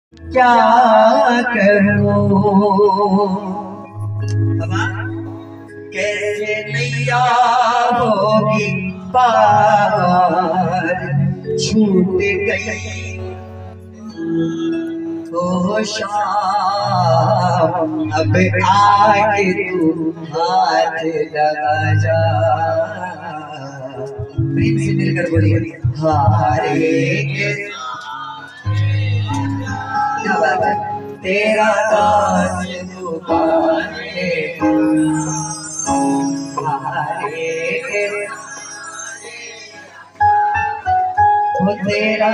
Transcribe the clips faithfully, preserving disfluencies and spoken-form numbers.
क्या करूं कैसे नैया होगी पार छूट गई तो शाम अब आके तू हाथ लगा जा। प्रेम से मिलकर बोलिए हारे क्या बात है तेरा दास पुकारे हारे वो तेरा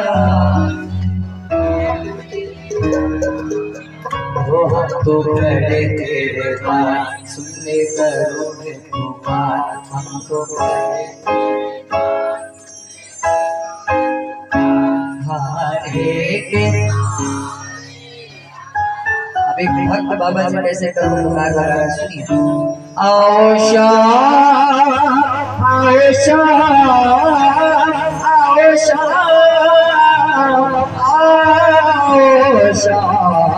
वो हम तो खड़े तेरे पास सुनने करोगे पुकार हम तो खड़े हारे। अब एक भक्त बाबा जी कैसे करो पुकार रहा है सुनिए। आओ शाम आओ शाम आओ शाम आओ शाम।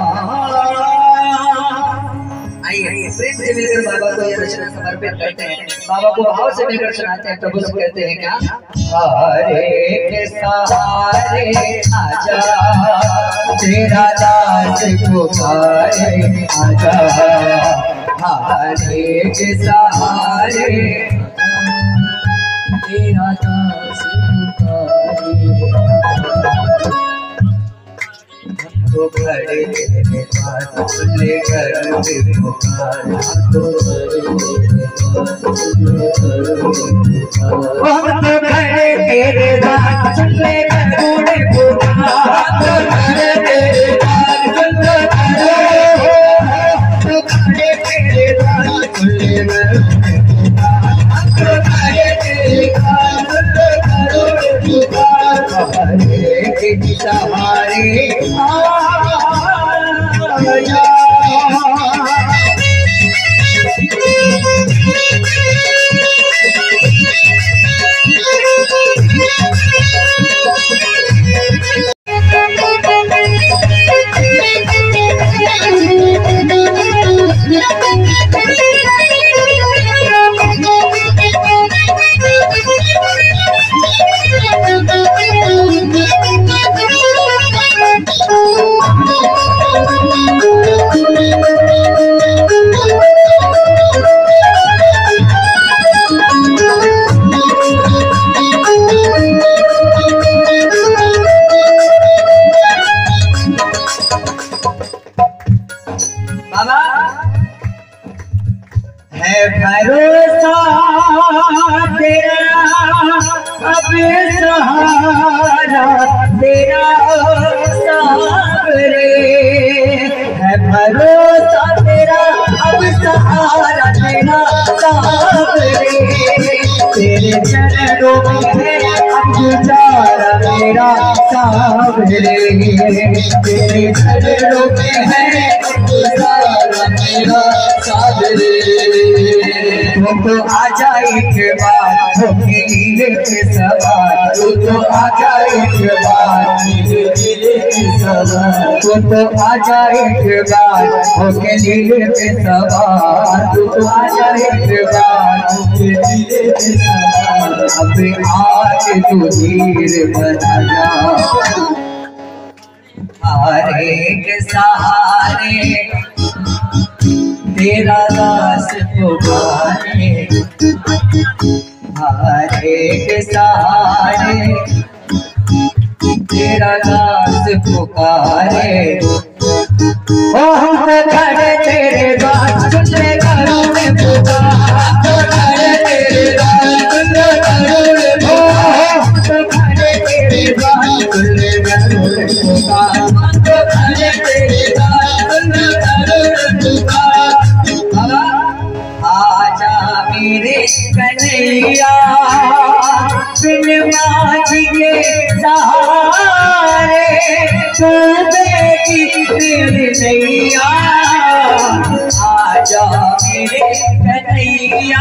आइए प्रेम से मिलकर बाबा को ये रचना समर्पित करते हैं। बाबा को भाव से मिलकर सुनाते हैं। प्रभु से कहते हैं क्या हारे के सहारे आजा तेरा दास पुकारे आजा हारे के सहारे तेरा दास तो खड़े तेरे पास ले कर पुकार तो हम तो खड़े तेरे पास ले कर पुकार तो खड़े तेरे पास तो खड़े तेरे पास ले कर तो खड़े तेरे पास हारे के सहारे है भरोसा तेरा अब सहारा तेरा सावरे है भरोसा तेरा अब सहारा तेरा सावरे तेरे चरणों में है अब गुजारा मेरा सावरे तेरे चरणों में है अब गुजारा मेरा सावरे। तू तो आजा एक बार होके लीले के सवार तू तो आजा एक बार लीले के सवार तू तो आजा एक बार होके लीले के सवार तू तो आजा एक बार होके लीले के सवार अब आके तू धीर बना जा हारे के सहारे तेरा दास पुकारे हारे के सहारे तेरा दास पुकारे ओ हम खड़े तेरे दास सुनने घरों में पुकार तो खड़े तेरे दास सुनने घरों में पुकार तो खड़े तेरे दास सुनने घरों में पुकार तो खड़े तेरे दास सुनने घरों में पुकार। आजा मेरे कन्हैया बिन माझी के सहारे तू बेटी मेरी नैया आजा मेरे कन्हैया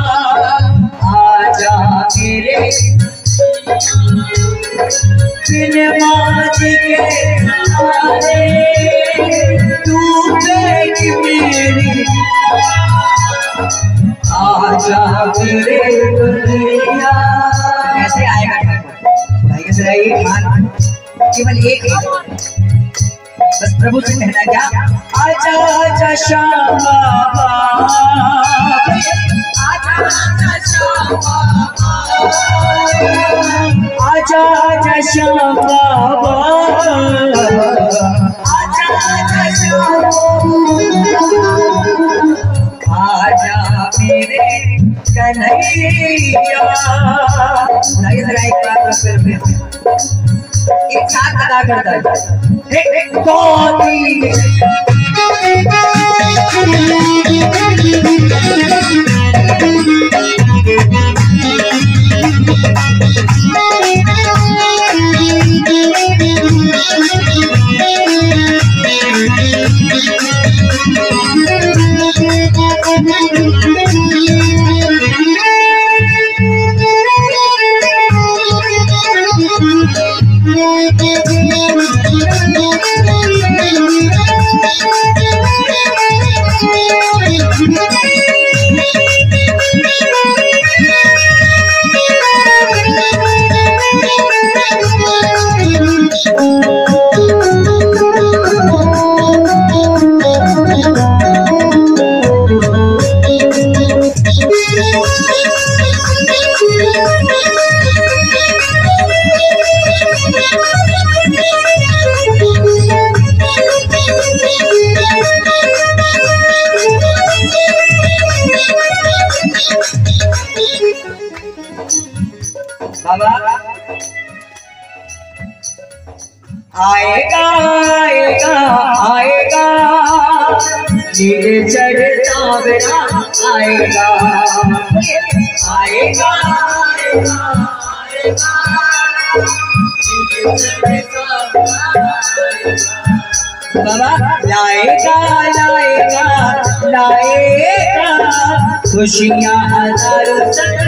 आजा मेरे बिन माझी के सहारे आजा मेरे दुनिया। कैसे आएगा भाई जरा एक मान, केवल एक बस प्रभु से कहना क्या, आजा आजा श्याम बाबा, आजा आजा श्याम बाबा, आजा आजा श्याम बाबा, आजा आजा श्याम, आजा मेरे कन्हैया। एक बार फिर एक साथ अदा करता है, एक दो तीन। आएगा आएगा आएगा नीले चढ़ता बेरा आएगा, आएगा आएगा आएगा नीले चढ़ता बाबा, लाएगा लाएगा लाएगा खुशियाँ हजारों संग,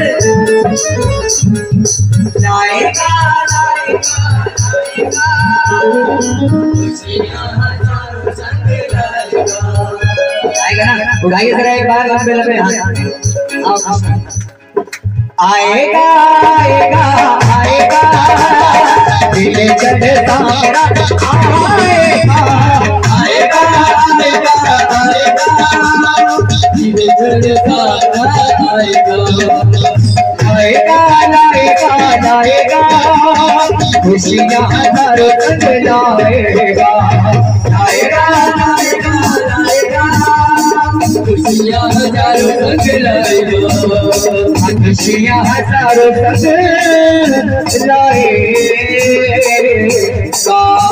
लाएगा लाएगा लाएगा खुशियाँ हजारों संग लाएगा। आएगा ना, उठाइए जरा एक बार लंबे लंबे हाथ। आएगा आएगा आएगा दिल चढ़ता मेरा आएगा, आएगा आएगा आएगा दिल चढ़ता आएगा, आएगा लाएगा लाएगा खुशियाँ हजारों संग लाएगा, लाएगा लाएगा लाएगा खुशियाँ हजारों संग लाएगा, खुशियाँ हजारों संग लाएगा।